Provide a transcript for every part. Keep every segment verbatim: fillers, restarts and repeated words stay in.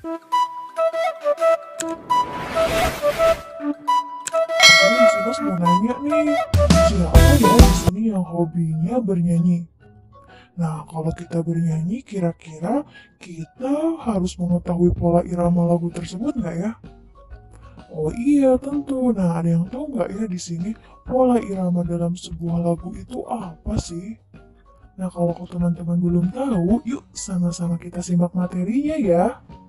Makanya si Mas mau nanya nih, siapa ya di sini yang hobinya bernyanyi? Nah, kalau kita bernyanyi, kira-kira kita harus mengetahui pola irama lagu tersebut nggak ya? Oh iya, tentu. Nah, ada yang tahu nggak ya di sini pola irama dalam sebuah lagu itu apa sih? Nah, kalau teman-teman belum tahu, yuk sama-sama kita simak materinya ya.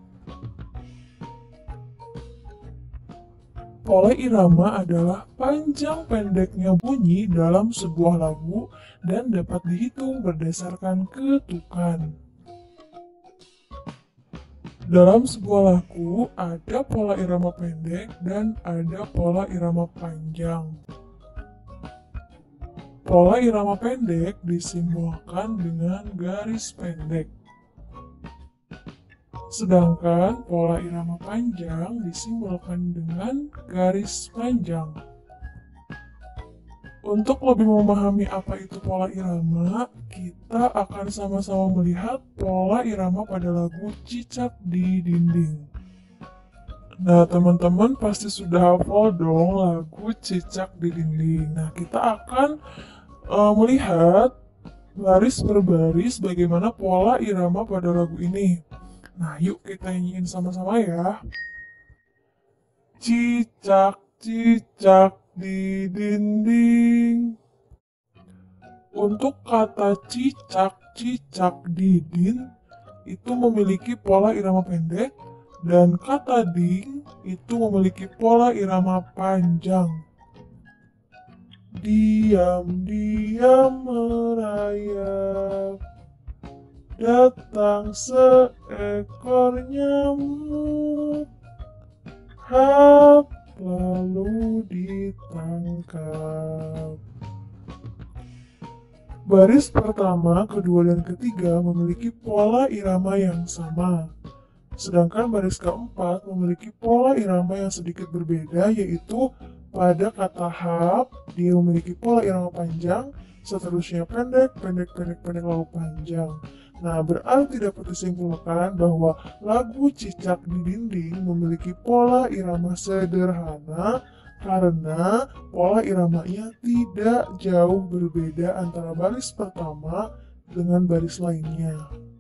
Pola irama adalah panjang pendeknya bunyi dalam sebuah lagu dan dapat dihitung berdasarkan ketukan. Dalam sebuah lagu ada pola irama pendek dan ada pola irama panjang. Pola irama pendek disimbolkan dengan garis pendek. Sedangkan pola irama panjang disimbolkan dengan garis panjang. Untuk lebih memahami apa itu pola irama, kita akan sama-sama melihat pola irama pada lagu Cicak di Dinding. Nah, teman-teman pasti sudah hafal dong lagu Cicak di Dinding. Nah, kita akan uh, melihat baris per baris bagaimana pola irama pada lagu ini. Nah, yuk kita nyanyiin sama-sama ya. Cicak, cicak di dinding. Untuk kata cicak, cicak di din itu memiliki pola irama pendek dan kata ding itu memiliki pola irama panjang. Diam-diam merayap, datang seekor nyamuk, hap lalu ditangkap. Baris pertama, kedua, dan ketiga memiliki pola irama yang sama. Sedangkan baris keempat memiliki pola irama yang sedikit berbeda, yaitu pada kata hap, dia memiliki pola irama panjang, seterusnya pendek, pendek, pendek, pendek, lalu panjang. Nah, berarti dapat disimpulkan bahwa lagu Cicak di Dinding memiliki pola irama sederhana karena pola iramanya tidak jauh berbeda antara baris pertama dengan baris lainnya.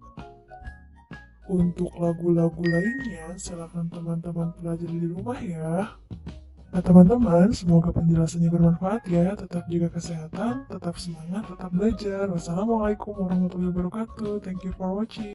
Untuk lagu-lagu lainnya, silakan teman-teman pelajari di rumah ya. Nah teman-teman, semoga penjelasannya bermanfaat ya. Tetap jaga kesehatan, tetap semangat, tetap belajar. Wassalamualaikum warahmatullahi wabarakatuh. Thank you for watching.